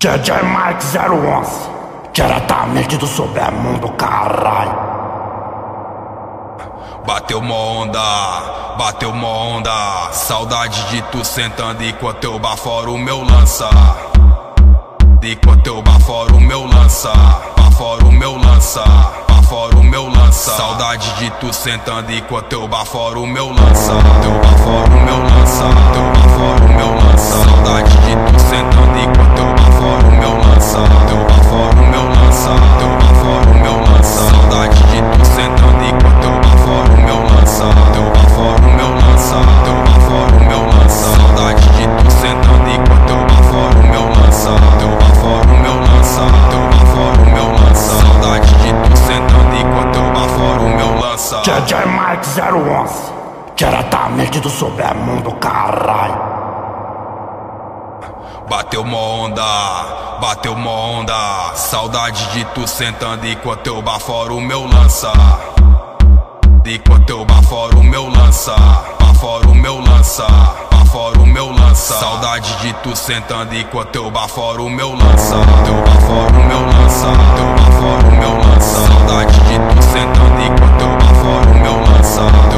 DJ Mike 011, diretamente do submundo, caralho. Bateu mó onda, saudade de tu sentando enquanto eu baforo o meu lança. Enquanto eu baforo o meu lança, baforo o meu lança, baforo o meu lança. Saudade de tu sentando enquanto eu baforo o meu lança. Eu baforo o meu lança, eu baforo o meu lança. Saudade de tu sentando enquanto eu baforo o meu lança. Eu baforo o meu lança, eu baforo o meu lança. Saudade de tu sentando enquanto eu baforo o meu lança. Eu baforo o meu lança, eu baforo o meu lança. Saudade de tu sentando enquanto eu baforo o meu lança. Eu baforo o meu lança, eu baforo o meu lança. Saudade de tu sentando enquanto eu baforo o meu lança. DJ Mike 011, diretamente do submundo, caralho. Bateu mó onda, saudade de tu sentando enquanto eu baforo o meu lança. Enquanto eu baforo o meu lança, baforo o meu lança, baforo o meu lança. Saudade de tu sentando enquanto eu baforo o meu lança. Eu baforo o meu lança, eu baforo o meu lança. Saudade de tu sentando enquanto eu baforo o meu lança.